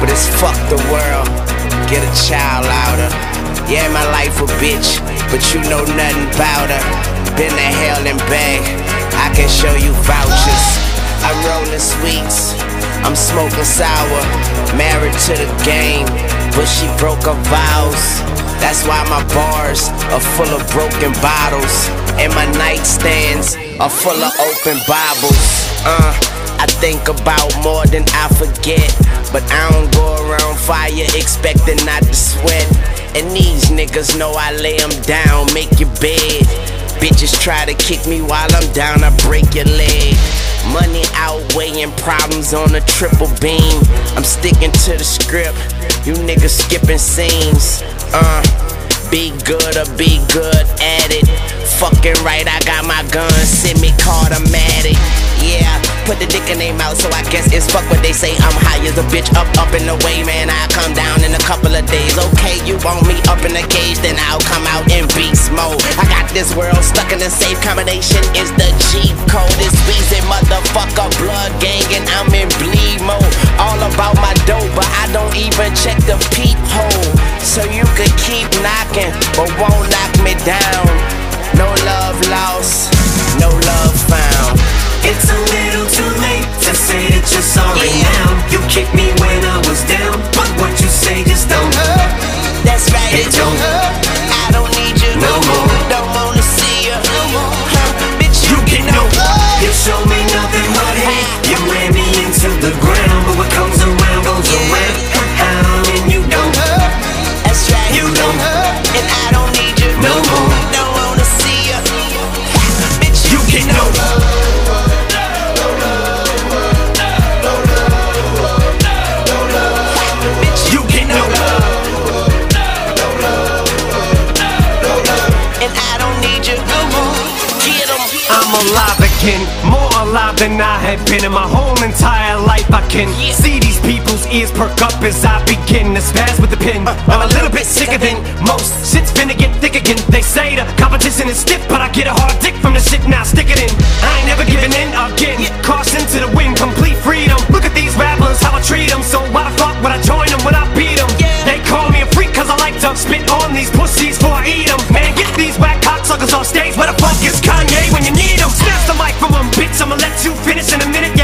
but it's fuck the world. Get a child louder. Yeah, my life a bitch, but you know nothing about her. Been to hell and back, I can show you vouchers. I'm rolling sweets, I'm smoking sour. Married to the game, but she broke her vows. That's why my bars are full of broken bottles, and my nightstands are full of open Bibles. I think about more than I forget, but I don't go around fire expecting not to sweat. And these niggas know I lay them down, make your bed. Bitches try to kick me while I'm down, I break your leg. Money outweighing problems on a triple beam. I'm sticking to the script, you niggas skipping scenes. Be good or be good at it. Fucking right, I got my gun, semi-caught, I'm at it. Yeah, put the dick in their mouth, so I guess it's fuck what they say. I'm high as a bitch, up and away, man. I come down in a couple of days. Okay, you want me up in the cage, then I'll come out in beast mode. I got this world stuck in a safe combination. It's the cheat code. It's Weezy motherfucker, blood gang, and I'm in bleed mode. All about my dough, but I don't even check the peephole. So you could keep knocking, but won't knock me down. No love lost, no love found. It's a little too late to say that you're sorry now. You kicked me when I was down, but what you say just don't hurt. That's right, it don't hurt. I don't need you no more. Don't wanna see you no more. Bitch, you get no love. You show me nothing but hate. You ran me into the ground, but what comes around goes around. And you don't hurt. That's right, you don't hurt. And I don't need you no more. Don't wanna see you. Bitch, you get no love. I'm alive again, more alive than I have been in my whole entire life. I can see these people's ears perk up as I begin to spaz with the pen. I'm a little bit sicker than most. Shit's finna get thick again. They say the competition is stiff, but I get a hard dick from the shit, now stick it in. I ain't never giving in again. Caution to the wind, complete freedom. Look at these rappers, how I treat them. So why the fuck would I join them when I beat them? They call me a freak cause I like to spit on these pussies before I eat them. Man, get these whack cocksuckers off stage. Where the fuck is Kanye when you need him? Snatch the mic from him, bitch, I'ma let you finish in a minute.